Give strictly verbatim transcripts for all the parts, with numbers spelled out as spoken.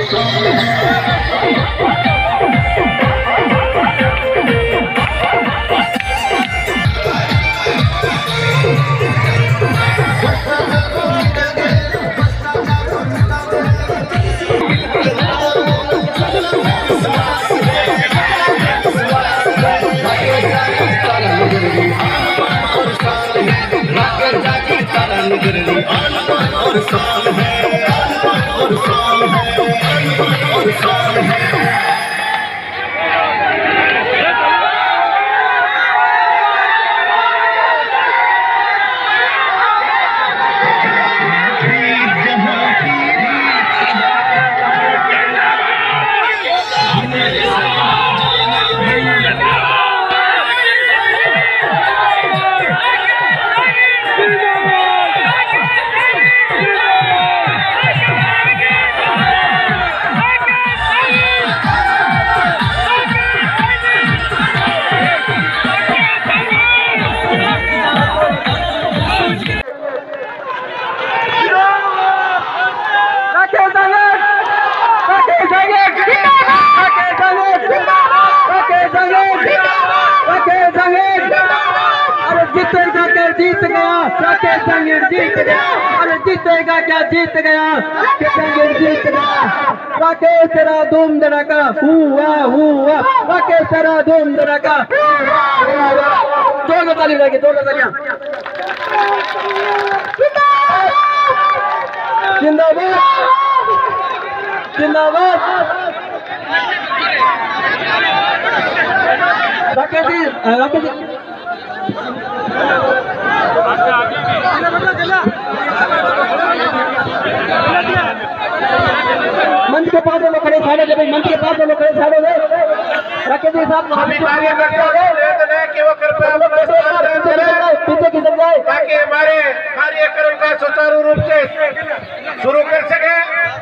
और साल है और साल है और साल है। जीत गया राकेश जंगीर जीत गया। अरे जीतेगा क्या जीत गया जंगीर जीत गया। राकेश तेरा धूम धड़ाका हुआ हुआ राकेश तेरा धूम धड़ाका। जोर ताली बजाइए जोर तालियां। जिंदाबाद जिंदाबाद। राकेश जी राकेश जी मंच के पास लोग खड़े साइड दे भाई। मंच के पास लोग खड़े साइड दे। राकेश जी साहब पीछे खिसक जाए ताकि हमारे कार्यक्रम का सुचारू रूप से शुरू कर सके।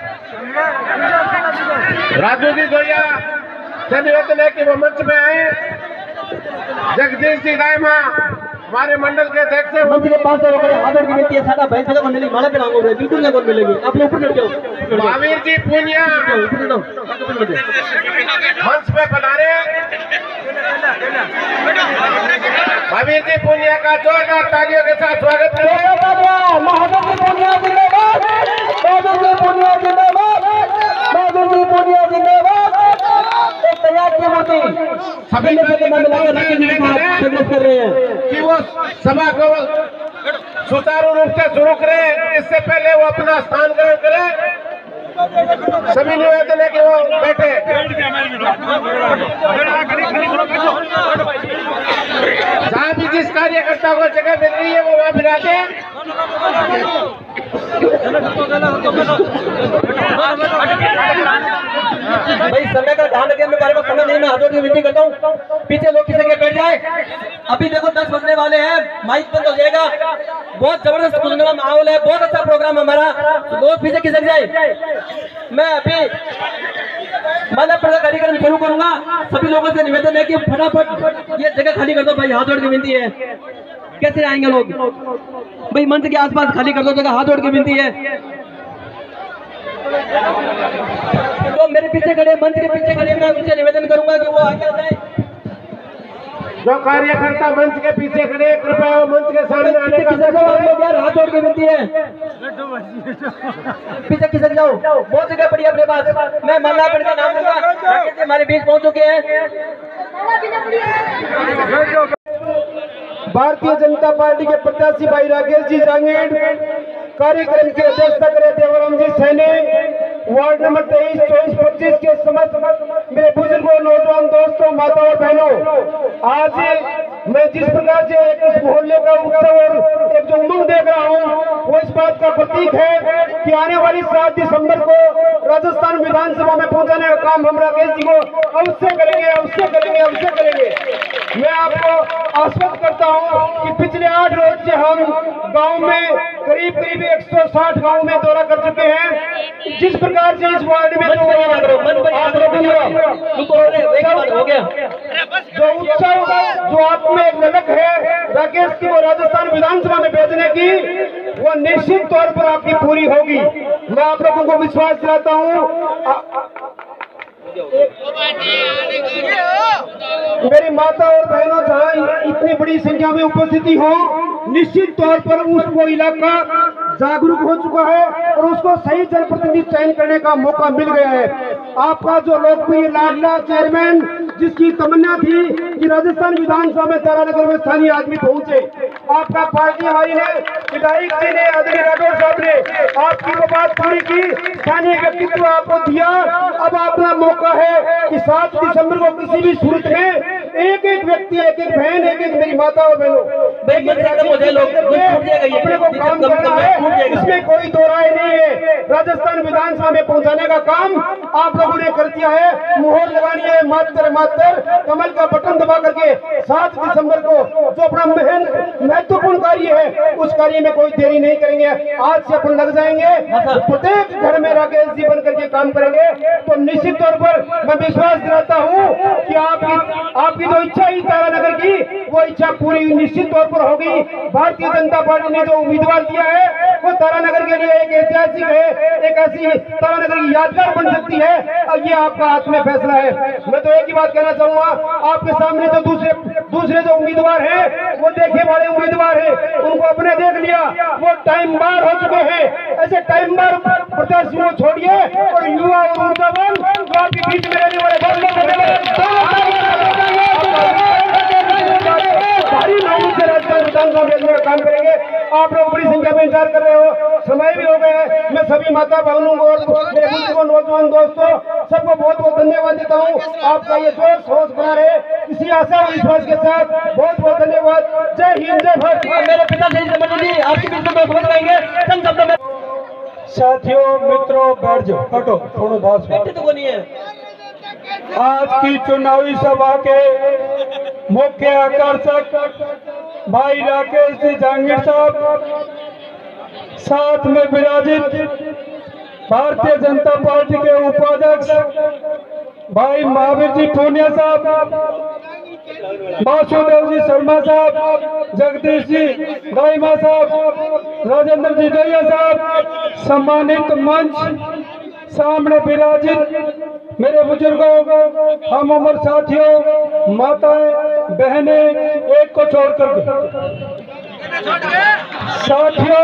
राजू जी जोया से निवेदन है कि वो मंच में आए। जगदीश जी दायमा हमारे मंडल के अध्यक्ष है। मंच के पास लोग खड़े हाथ की बेटी है। सादा भाई साहब मंडली माला पे लांगो रहे बिल्कुल नहीं मिलेगी। आप लोग ऊपर चढ़ जाओ। महावीर जी पुनिया मंच पे पधारे। महावीर जी पुनिया का जोरदार तालियों के साथ स्वागत करें। महावीर जी पुनिया जिंदाबाद। महावीर जी पुनिया जिंदाबाद। महावीर जी पुनिया जिंदाबाद। एक तैयार की मूर्ति सभी लोग कर रहे हैं कि वो सभा को सुचारू रूप से शुरू करें। इससे पहले वो अपना स्थान ग्रहण करें। सभी निवेदन है कि वो बैठे। जहाँ भी जिस कार्यकर्ता को जगह मिल रही है वो वहाँ बिठा दें। भाई समय का ध्यान रखिए। मैं बारे में समय नहीं, मैं हाथों की विनती करता हूँ पीछे लोग किसी के बैठ जाए। अभी देखो दस बजने वाले हैं। माइक बंद हो जाएगा। बहुत जबरदस्त सुनने का माहौल है। बहुत अच्छा प्रोग्राम हमारा। तो लोग पीछे खिसक जाए। मैं अभी माला प्रसाद कार्यक्रम शुरू करूंगा। सभी लोगों से निवेदन है कि फटाफट ये जगह खाली कर दो भाई। हाथ जोड़ की विनती है। कैसे आएंगे लोग भाई? मंच के आसपास खाली कर दो जगह। हाथ जोड़ की विनती है। तो मेरे पीछे खड़े मंच के पीछे खड़े मैं उनसे निवेदन करूंगा कि वो आगे आ जाए। जो कार्यकर्ता मंच के पीछे खड़े कृपया वो मंच के सामने आने का यार हाथ जोड़ के विनती है। पीछे खिसक जाओ। बहुत जगह पड़ी अपने पास। मैं मल्लापड़ का नाम लूंगा। हमारे बीच पहुंच चुके हैं। भारतीय जनता पार्टी के प्रत्याशी भाई राकेश जी जांगीर, कार्यक्रम की अध्यक्षता करे देवराम जी सैनी, वार्ड नंबर तेईस चौबीस पच्चीस के समस्त मेरे बुजुर्गों, नौजवान दोस्तों, माता और बहनों, आज मैं जिस प्रकार से इस मोहल्ले का उत्सव और एक जो उमंग देख रहा हूँ वो इस बात का प्रतीक है कि आने वाली सात दिसंबर को राजस्थान विधानसभा में पहुंचाने का काम हम राकेश जी को अवश्य करेंगे अवश्य करेंगे अवश्य करेंगे। मैं आपको आश्वस्त करता हूं कि पिछले आठ रोज से हम गांव में करीब करीब एक सौ साठ गाँव में दौरा कर चुके हैं। जिस प्रकार से इस वार्ड में उत्सव हो गया। जो उत्सव जो आप में एक ललक है राकेश की वो राजस्थान विधानसभा में भेजने की, वो निश्चित तौर पर आपकी पूरी होगी। मैं आप लोगों को विश्वास दिलाता हूँ। मेरी माता और बहनों, जहाँ इतनी बड़ी संख्या में उपस्थिति हो, निश्चित तौर पर उसको इलाका जागरूक हो चुका है और उसको सही जनप्रतिनिधि चयन करने का मौका मिल गया है। आपका जो लोकप्रिय लाडला चेयरमैन, जिसकी तमन्ना थी कि राजस्थान विधानसभा में तारानगर में स्थानीय आदमी पहुंचे, आपका पार्टी हमारी ने, विधायक जी ने, आदरणीय राठौर साहब ने आपकी वो बात पूरी की, स्थानीय व्यक्तित्व आपको दिया। अब अपना मौका है कि सात दिसंबर को किसी भी सूरत में एक एक व्यक्ति, एक एक बहन, एक एक मेरी माता और बहनों अपने को काम करना है, इसमें कोई दो राय नहीं है। राजस्थान विधानसभा में पहुंचाने का काम आप लोगों ने कर दिया है। मुहर लगानी है मात्र मात्र कमल का बटन दबा करके सात दिसंबर को जो अपना महत्वपूर्ण कार्य है, उस कार्य में कोई देरी नहीं करेंगे। आज से अपन लग जाएंगे, प्रत्येक घर में राकेश जी बन करके काम करेंगे। तो निश्चित तौर पर मैं विश्वास दिलाता हूँ कि आपकी आपकी जो इच्छा ही तारानगर की, वो इच्छा पूरी निश्चित तौर पर होगी। भारतीय जनता पार्टी ने जो उम्मीदवार दिया है, वो तारानगर के लिए एक ऐतिहासिक है, एक ऐसी तारानगर की यादगार बन सकती है, और ये आपका हाथ में फैसला है। मैं तो एक ही बात कहना चाहूंगा, आपके सामने जो दूसरे दूसरे जो उम्मीदवार हैं, वो देखे वाले उम्मीदवार हैं, उनको अपने देख लिया, वो टाइम बार हो चुके हैं। ऐसे टाइम बार प्रत्याशियों को छोड़िए और युवा और ऊर्जावान जो आपके बीच में रहने वाले भारी लोगों से राजस्थान विधानसभा भेजने का काम करेंगे। आप लोग बड़ी संख्या में इंतजार कर रहे हो, समय भी हो गया है। मैं सभी माता बहनों को और मेरे बुजुर्गों, नौजवान दोस्तों, सबको बहुत बहुत धन्यवाद देता हूँ। आपका ये जोश होश बना रहे, इसी आशा और विश्वास के साथ बहुत बहुत धन्यवाद। जय हिंद, जय भारत। मेरे पिता जी आपके बीच में बोल पाएंगे चंद शब्दों में। साथियों, मित्रों, बैठ जाओ, हटो, थोड़ा बहुत तो वो नहीं है। आज की चुनावी सभा के मुख्य आकर्षक भाई राकेश जी जहांगीर साहब, साथ में विराजित भारतीय जनता पार्टी के उपाध्यक्ष भाई महावीर जी पूनिया साहब, वासुदेव जी शर्मा साहब, जगदीश जी दाइमा साहब, राजेंद्र जी दैया साहब, सम्मानित मंच सामने विराजित मेरे बुजुर्गों, हम उम्र साथियों, माताएं, बहनें, एक को छोड़कर साथियों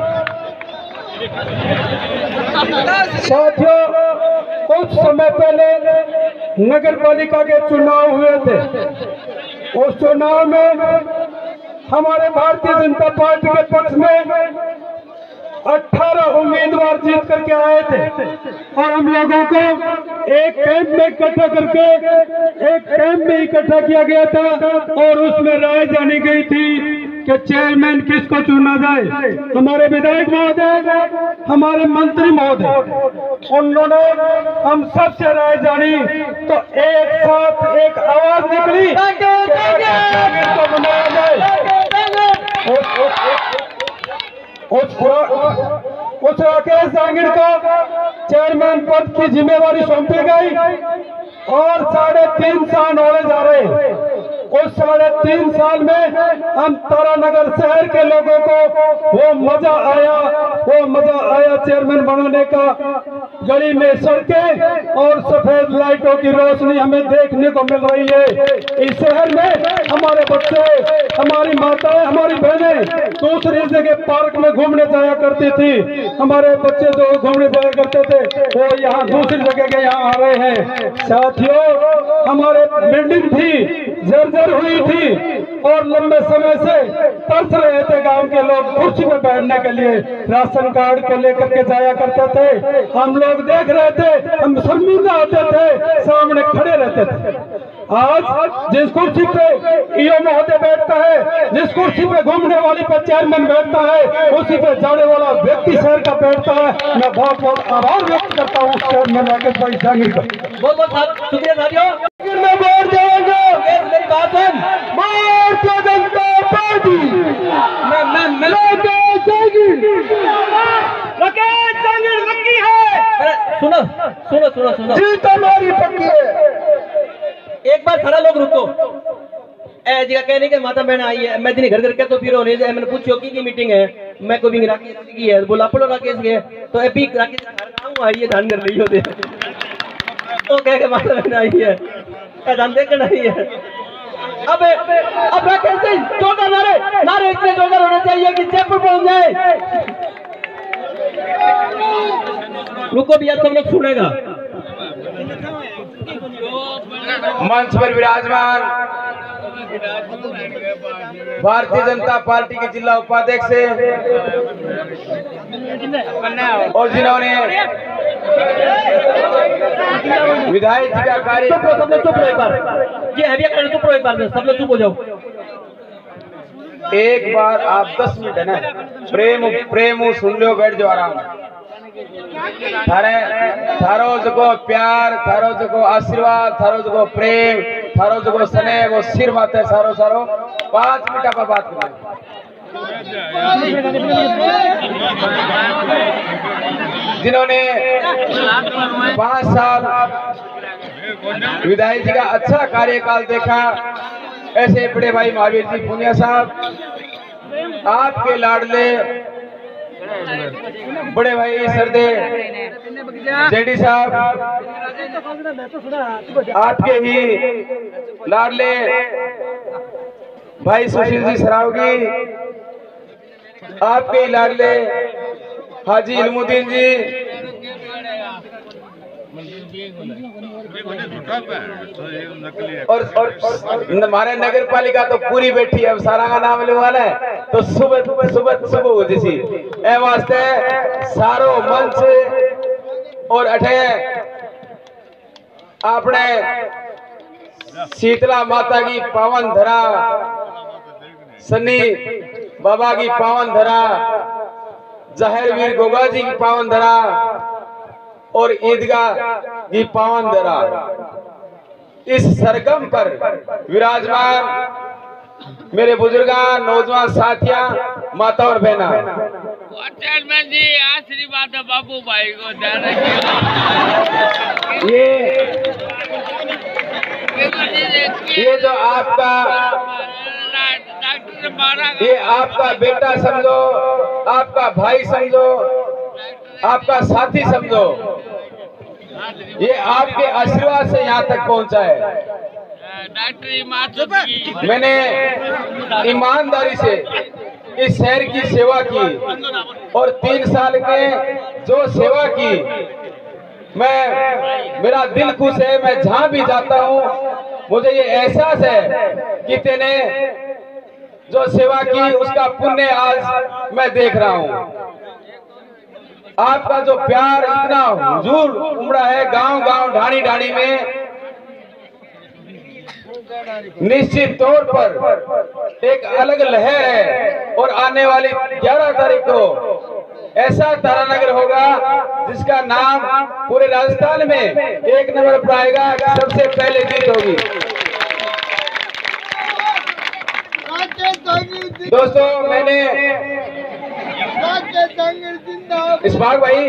साथियों कुछ समय पहले नगर पालिका के चुनाव हुए थे। उस चुनाव में हमारे भारतीय जनता पार्टी के पक्ष में अठारह उम्मीदवार जीत करके आए थे और हम लोगों को एक कैंप में इकट्ठा करके एक कैंप में इकट्ठा किया गया था और उसमें राय जानी गई थी कि चेयरमैन किसको चुना जाए। हमारे विधायक महोदय, हमारे मंत्री महोदय, उन्होंने हम सबसे राय जानी तो एक साथ एक आवाज निकली को बनाया जाए। उस उस राकेश जहांगीर को चेयरमैन पद की जिम्मेवारी सौंपी गई और साढ़े तीन साल होने जा रहे हैं। उस साढ़े तीन साल में हम तारानगर शहर के लोगों को वो मजा आया वो मजा आया चेयरमैन बनाने का। गली में सड़कें और सफेद लाइटों की रोशनी हमें देखने को मिल रही है। इस शहर में हमारे बच्चे, हमारी माताएं, हमारी बहनें दूसरी जगह पार्क में घूमने जाया करती थी। हमारे बच्चे जो घूमने जाया करते थे वो यहाँ दूसरी जगह के यहाँ आ रहे हैं। साथियों, हमारे बिल्डिंग थी जर्जर हुई थी और लंबे समय से तरस रहे थे गांव के लोग कुर्सी में बैठने के लिए, राशन कार्ड को लेकर के जाया करते थे। हम लोग देख रहे थे, हम शर्मिंदा होते थे, सामने खड़े रहते थे। आज जिस कुर्सी पे ईओ महोदय बैठता है, जिस कुर्सी पे घूमने वाली पर चेयरमैन बैठता है, उसी पे जाने वाला व्यक्ति शहर का बैठता है। मैं बहुत बहुत आभार व्यक्त करता हूँ चेयरमैन राकेश भाई जहांगीर का। बहुत बहुत शुक्रिया साथियों। में वोट देंगे, मेरी बात सुन, भारतीय जनता पार्टी मैं मैं मैं राकेश जहांगीर राकेश जहांगीर पक्की है। सुनो सुनो सुनो सुनो जीत हमारी पक्की है। एक बार सारा लोग रुको। ए जी कहने के माता बहन आई है, मैं दिन घर घर के तो फिर होने जाए, मैंने पूछो की की मीटिंग है, मैं को भी राकेश की है, बोला पड़ो राकेश के तो अभी राकेश घर आऊं आई है धान कर रही होते तो कह के माता बहन आई है, ए धान देख आई है। अब अब राकेश जी जोरदार नारे नारे इतने जोरदार होने चाहिए कि जयपुर पहुंच जाए। रुको भी सब लोग सुनेगा। मंच पर विराजमान भारतीय जनता पार्टी के जिला उपाध्यक्ष और जिन्होंने विधायक जी का कार्य चुप रहो, सब लोग चुप रहो एक बार, ये हैवी करना, चुप रहो एक बार, सब लोग चुप हो जाओ। एक बार आप दस मिनट है ना प्रेम प्रेम सुन लो, बैठ जाओ आराम। थारे थारो जको प्यार, थारो जको आशीर्वाद, थारो जको प्रेम, थारो जको स्नेह वो सिर माते सारो सारो पांच मिनट पर बात करें। जिन्होंने पांच साल विधायक जी का अच्छा कार्यकाल देखा, ऐसे बड़े भाई महावीर जी पुनिया साहब, आपके लाडले बड़े भाई सरदे जेडी साहब, आपके ही लाडले भाई सुशील जी सरावगी, आपके ही लाडले हाजी इल्मुद्दीन जी, और और हमारे नगर पालिका तो पूरी बैठी है, अब सारा का नाम लेने वाला है तो सुबह सुबह सुबह सुबह हो जैसी ए वास्ते सारो मंच और अठे अपने शीतला माता की पावन धरा, सन्नी बाबा की पावन धरा, जहर वीर गोगा जी की पावन धरा और ईदगाह की पावन धरा, इस सरगम पर विराजमान मेरे बुजुर्गान, नौजवान साथियां, माता और बहना, चेयरमैन जी आशीर्वाद बाबू भाई को ध्यान ये ये जो आपका ये आपका बेटा समझो, आपका भाई समझो, आपका साथी समझो, ये आपके आशीर्वाद से यहाँ तक पहुँचा है। मैंने ईमानदारी से इस शहर की सेवा की और तीन साल के जो सेवा की, मैं मेरा दिल खुश है। मैं जहाँ भी जाता हूँ मुझे ये एहसास है कि तेने जो सेवा की उसका पुण्य आज मैं देख रहा हूँ। आपका जो प्यार इतना हुजूर उमड़ा है गांव गांव ढाणी ढाणी में, निश्चित तौर पर एक अलग लहर है और आने वाली ग्यारह तारीख को ऐसा तारानगर होगा जिसका नाम पूरे राजस्थान में एक नंबर पर आएगा, सबसे पहले जीत होगी। दोस्तों मैंने इस बार भाई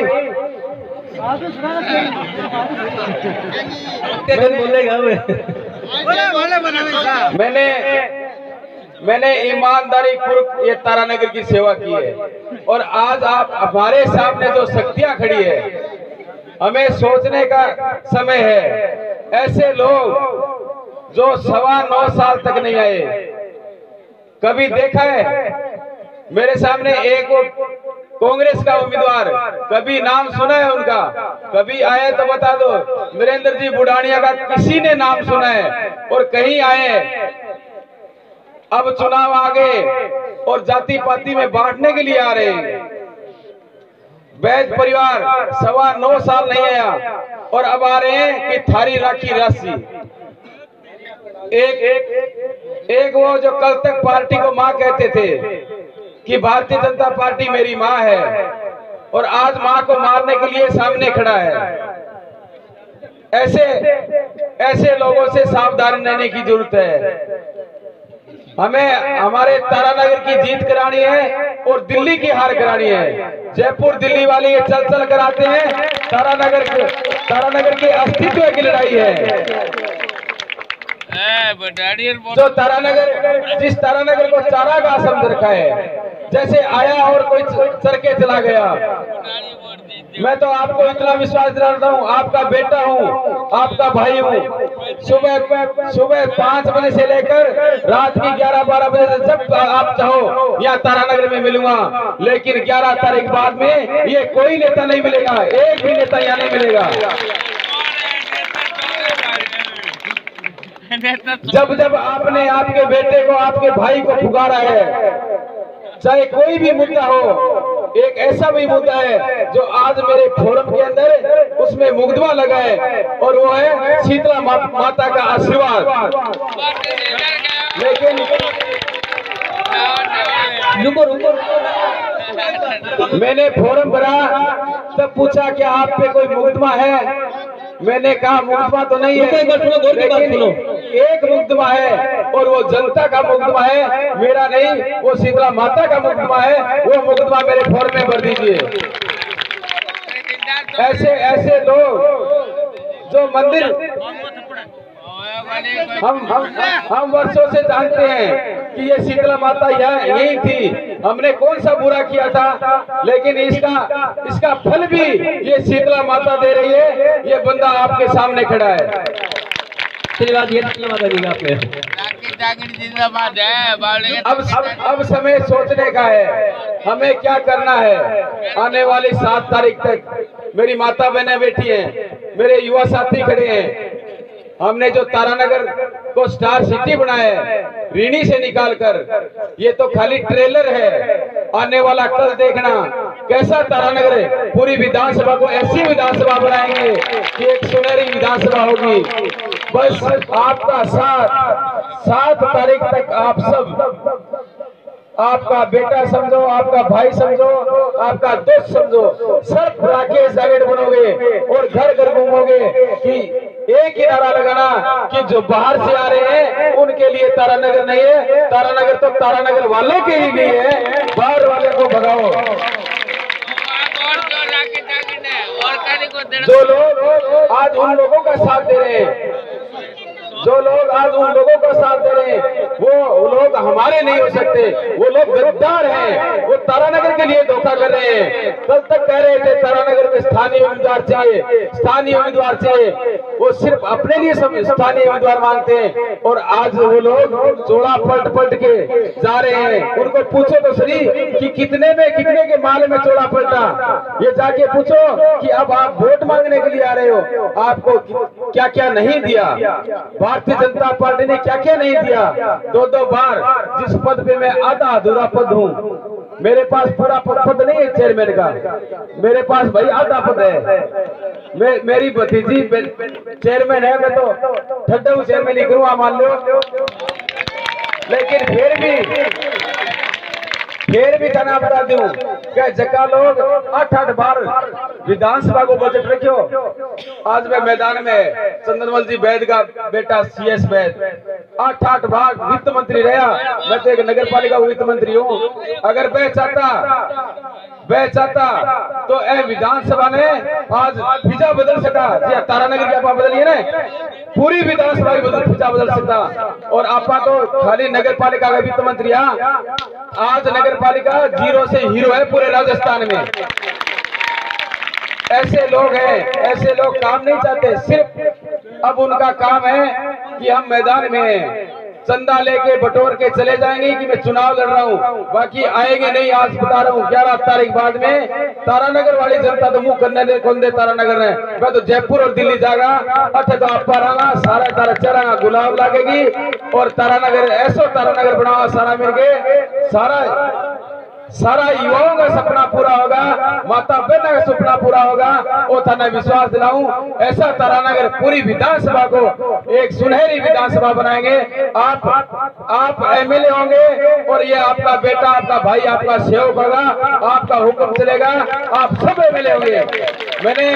मैंने मैंने ईमानदारी पूर्वक ये तारानगर की सेवा की है और आज आप हमारे सामने जो शक्तियां खड़ी है, हमें सोचने का समय है। ऐसे लोग जो सवा नौ साल तक नहीं आए, कभी देखा है मेरे सामने एक कांग्रेस का उम्मीदवार, कभी नाम सुना है उनका? कभी आए तो बता दो। नरेंद्र जी बुढ़ानिया का किसी ने नाम सुना है? और कहीं आए? अब चुनाव आ गए और जाति पाति में बांटने के लिए आ रहे हैं। वैद परिवार सवा नौ साल नहीं आया और अब आ रहे हैं कि थारी राखी राशि। एक एक एक वो जो कल तक पार्टी को मां कहते थे कि भारतीय जनता पार्टी मेरी मां है, और आज मां को मारने के लिए सामने खड़ा है। ऐसे ऐसे लोगों से सावधान रहने की जरूरत है। हमें हमारे तारानगर की जीत करानी है और दिल्ली की हार करानी है। जयपुर दिल्ली वाले ये चल चल कराते हैं, तारानगर के तारानगर के अस्तित्व की लड़ाई है। जो तारानगर, जिस तारानगर को चारागाह समझ रखा है, जैसे आया और कोई चर के चला गया। मैं तो आपको इतना विश्वास दिलाता हूँ, आपका बेटा हूँ, आपका भाई हूँ। सुबह सुबह पाँच बजे से लेकर रात की ग्यारह बारह बजे से जब आप चाहो यहाँ तारानगर में मिलूंगा। लेकिन ग्यारह तारीख बाद में ये कोई नेता नहीं मिलेगा, एक भी नेता यहाँ नहीं मिलेगा। जब जब आपने आपके बेटे को, आपके भाई को पुकारा है, चाहे कोई भी मुद्दा हो, एक ऐसा भी मुद्दा है जो आज मेरे फोरम के अंदर उसमें मुकदमा लगा है, और वो है शीतला मा, माता का आशीर्वाद। लेकिन रुको रुको मैंने फोरम भरा, तब पूछा कि आप पे कोई मुकदमा है? मैंने कहा मुकदमा तो नहीं है, लेकिन एक मुकदमा है और वो जनता का मुकदमा है, मेरा नहीं, वो शीतला माता का मुकदमा है। वो मुकदमा मेरे फॉर्म में भर दीजिए। ऐसे ऐसे लोग जो मंदिर हम हम हम वर्षों से जानते हैं कि ये शीतला माता यहाँ यही थी, हमने कौन सा बुरा किया था, लेकिन इसका इसका फल भी ये शीतला माता दे रही है। ये बंदा आपके सामने खड़ा है। अब अब समय सोचने का है, हमें क्या करना है। आने वाली सात तारीख तक मेरी माता बहनें बैठी हैं, मेरे युवा साथी खड़े हैं। हमने जो तारानगर को स्टार सिटी बनाया है ऋणी से निकालकर, ये तो खाली ट्रेलर है। आने वाला कल देखना कैसा तारानगर है। पूरी विधानसभा को ऐसी विधानसभा बनाएंगे कि एक सुनहरी विधानसभा होगी। बस आपका साथ, सात तारीख तक आप सब, आपका बेटा समझो, आपका भाई समझो, आपका दोस्त समझो, सब राकेश जागेड़ बनोगे और घर घर घूमोगे कि एक ही नारा लगाना कि जो बाहर से आ रहे हैं उनके लिए तारानगर नहीं है, तारानगर तो तारानगर वालों के ही लिए है, बाहर वाले को भगाओ। जो लोग आज उन लोगों का साथ दे रहे हैं, जो लोग आज उन लोगों का साथ दे रहे हैं, वो लोग हमारे नहीं हो सकते। वो लोग गद्दार हैं, वो तारानगर के लिए धोखा कर रहे हैं। कल तक कह रहे थे तारानगर में स्थानीय उम्मीदवार चाहिए, स्थानीय उम्मीदवार चाहिए, वो सिर्फ अपने लिए स्थानीय उम्मीदवार मांगते हैं। और आज वो लोग चोला पलट पलट के जा रहे हैं। उनको पूछो तो सही कि कितने में, कितने के माल में चोला पलटा, ये जाके पूछो कि अब आप वोट मांगने के लिए आ रहे हो, आपको क्या क्या नहीं दिया, भारतीय जनता पार्टी ने क्या क्या नहीं दिया। दो दो बार जिस पद पे मैं आधा अधूरा पद हूँ, मेरे पास पूरा पद नहीं है चेयरमैन का, मेरे पास भाई आधा पद है। मे, मेरी भतीजी चेयरमैन है, मैं तो ठड्डा चेयरमैन ही करूँगा मान लो। लेकिन फिर भी फिर भी कहना बता दूं क्या जगह लोग आठ आठ बार विधानसभा को बजट रखियो। आज मैं मैदान में चंदनमल जी वैद का बेटा सी एस वैद आठ आठ बार वित्त मंत्री रहा। मैं तो एक नगर पालिका वित्त मंत्री हूँ। अगर वह चाहता वह चाहता तो ए विधानसभा ने आज फिजा बदल सका। तारानगर की आप बदलिए ना, पूरी विधानसभा की बदल फिजा बदल सकता। और आपा तो खाली नगर पालिका का वित्त मंत्री, आज नगर पालिका जीरो से हीरो है पूरे राजस्थान में। ऐसे लोग हैं, ऐसे लोग काम नहीं चाहते, सिर्फ अब उनका काम है कि हम मैदान में चंदा लेके बटोर के चले जाएंगे कि मैं चुनाव लड़ रहा हूँ, बाकी आएंगे नहीं। आज बता रहा हूँ ग्यारह तारीख बाद में तारानगर वाली जनता तो मुंह करने दे कौन दे तारानगर ने। मैं तो जयपुर और दिल्ली जागा, अठे तो आप रहा सारा तारा चरा गुलाब लागेगी और तारानगर ऐसो तारानगर बनावा सारा मिलके सारा सारा युवाओं का सपना पूरा होगा, माता बहना का सपना पूरा होगा। और थाना विश्वास दिलाऊं ऐसा तारानगर पूरी विधानसभा को एक सुनहरी विधानसभा बनाएंगे। आप आप एमएलए होंगे और ये आपका बेटा, आपका भाई, आपका सेवक होगा, आपका हुक्म चलेगा, आप सब एमएलए होंगे। मैंने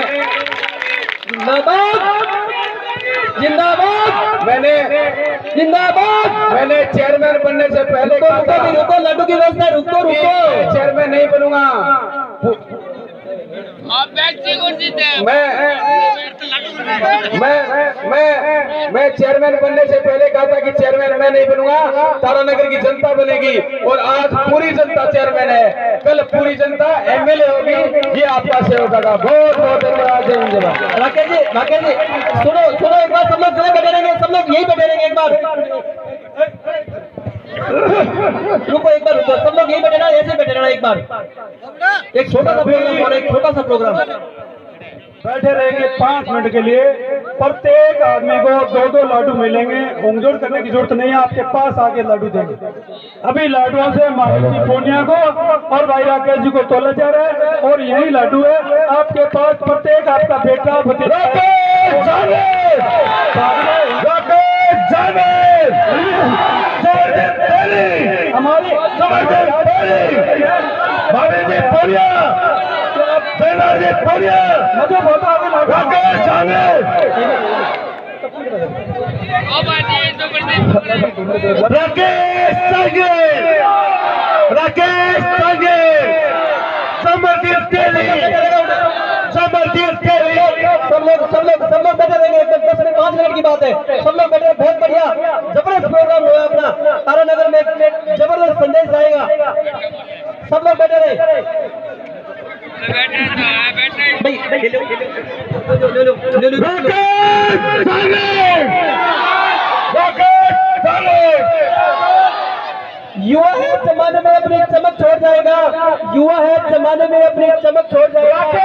जिंदाबाद, मैंने जिंदाबाद मैंने चेयरमैन बनने से पहले रुको लड्डू की व्यवस्था, रुको रुको चेयरमैन नहीं बनूंगा मैं मैं मैं मैं चेयरमैन बनने से पहले कहा था कि चेयरमैन मैं नहीं बनूंगा, तारानगर की जनता बनेगी, और आज पूरी जनता चेयरमैन है, कल पूरी जनता एमएलए होगी। ये आपका सहयोग का बहुत बहुत धन्यवाद। जय हिंद। राकेश जी, राकेश जी सुनो सुनो एक बार, सब लोग जरा बैठे रहेंगे, सब लोग यही बैठे रहेंगे एक बार, रुको एक बार रुको, सब लोग यही बैठे रहना, ऐसे बैठे रहना एक बार। एक छोटा सा प्रोग्राम और एक छोटा सा प्रोग्राम बैठे रहेंगे पाँच मिनट के लिए। प्रत्येक आदमी को दो दो लाडू मिलेंगे, होंगजोड़ करने की जरूरत नहीं है, आपके पास आके लाडू देंगे। अभी लाडुओं से माहिती पूर्णिया को और भाई राकेश जी को तोला जा रहा है, और यही लाडू है आपके पास। प्रत्येक आपका बेटा भतीजा हमारी मुझे बहुत आगे राकेश संगे राकेश संगे समर्थित के लिए समर्थित के लिए सब लोग सब लोग सब लोग बैठे रहेंगे, दस मिनट पाँच मिनट की बात है, सब लोग बैठे। बहुत बढ़िया जबरदस्त प्रोग्राम हुआ अपना तारानगर में, एक जबरदस्त संदेश आएगा, सब लोग बैठे रहे भाई। ले लो ले लो ले लो। युवा है जमाने में अपनी चमक छोड़ जाएगा, युवा है जमाने में अपनी चमक छोड़ जाएगा,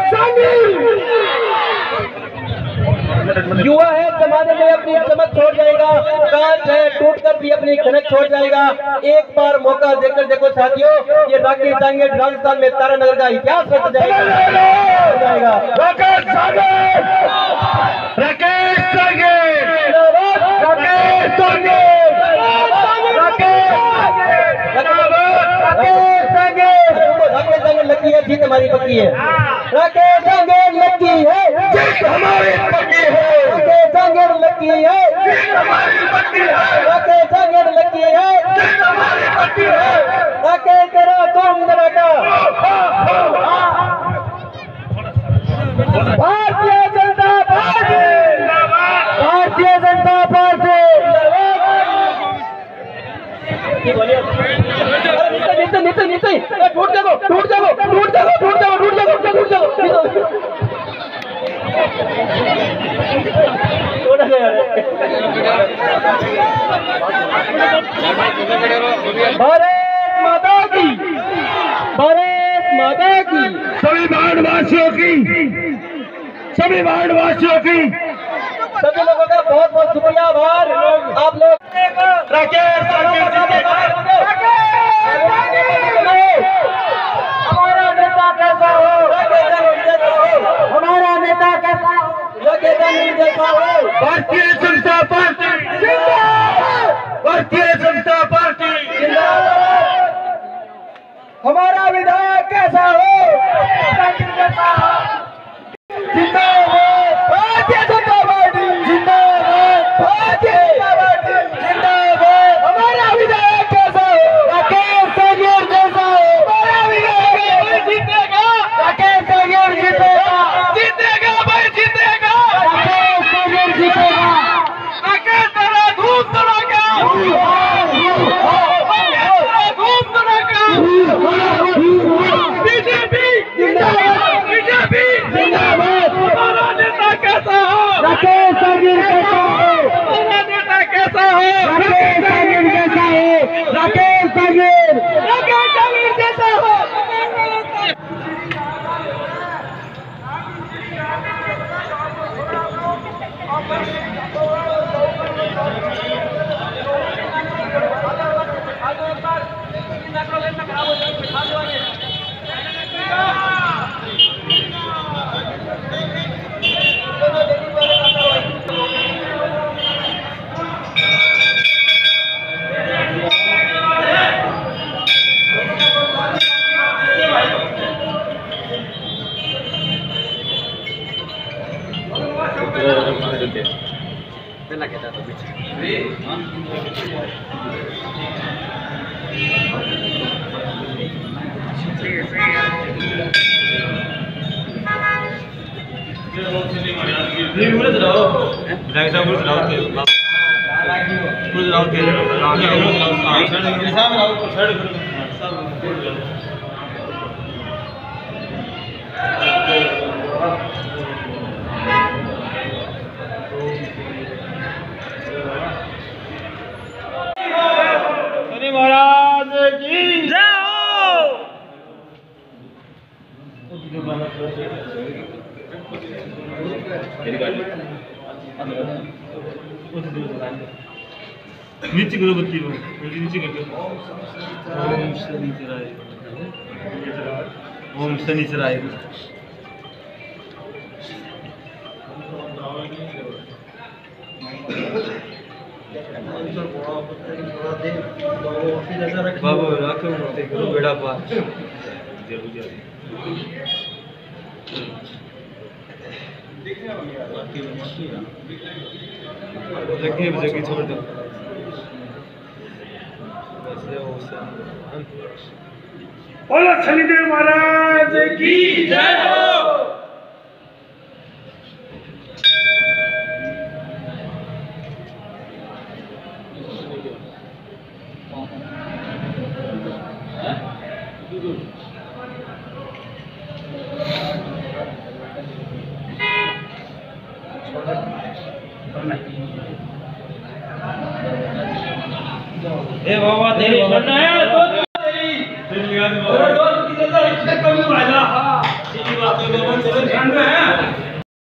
युवा है जमाने में अपनी चमक छोड़ जाएगा, कांच है टूट कर भी अपनी कनक छोड़ जाएगा। एक बार मौका देकर देखो साथियों, ये राकेश जांगेड़ राजस्थान में तारानगर का इतिहास रच जाएगा। राकेश संगे राकेश संगे राकेश संगे राकेश जांगेड़ लकी है, जीत हमारी पक्की है। राकेश जांगेड़ लकी है, जीत हमारी पक्की है। राकेश जांगेड़ लकी है, जीत हमारी पक्की है। राकेश जांगेड़ लकी है, जीत हमारी पक्की है। राकेश करो तुम धड़ाका। Bharatiya Janata party, Bharatiya Janata party. नीचे नीचे नीचे टूट जाओ टूट जाओ टूट जाओ टूट जाओ टूट जाओ टूट जाओ टूट गया। भारत माता की, भारत माता की। सभी भारतवासियों की, सभी भारतवासियों की सभी लोगों का बहुत बहुत शुक्रिया आभार। आप लोग राकेश हमारा नेता कैसा हो, हमारा नेता कैसा हो, जैसा हो। भारतीय जनता पार्टी जिंदाबाद, भारतीय जनता पार्टी जिंदाबाद। हमारा विधायक कैसा हो, जिंदाबाद, भारतीय जनता पार्टी जिंदाबाद, भारतीय जनता पार्टी जिंदाबाद। हमारा विधायक कैसा हो, राकेश जांगेड़ जैसा हो, हमारा विधायक जीतेगा, राकेश जांगेड़ जीतेगा, जीतेगा भाई जीतेगा, राकेश जांगेड़ जीतेगा। राकेश तेरा धूप तड़ाका, धूप तड़ाका। बीजेपी जिंदाबाद, बीजेपी जिंदाबाद। हमारा नेता कैसा हो, राकेश जांगेड़ कैसा हो, हमारा नेता कैसा हो, राकेश जांगेड़ कैसा हो, राकेश जांगेड़, राकेश जांगेड़ कैसा हो। ये बहुत सिनेमा याद किया ये बोले रहो विधायक साहब बोले रहो के बोले रहो के ये साहब रहो साइड शनि महाराज की जय हो। नीचे करो बत्ती को नीचे करके ओम शनिचराय ओम शनिचराय बाबू रखो मत करो बेड़ा पार लगी जगह छोड़ दो बोलो शनिदेव महाराज की जय हो। हे बाबा तेरी सुनना है तो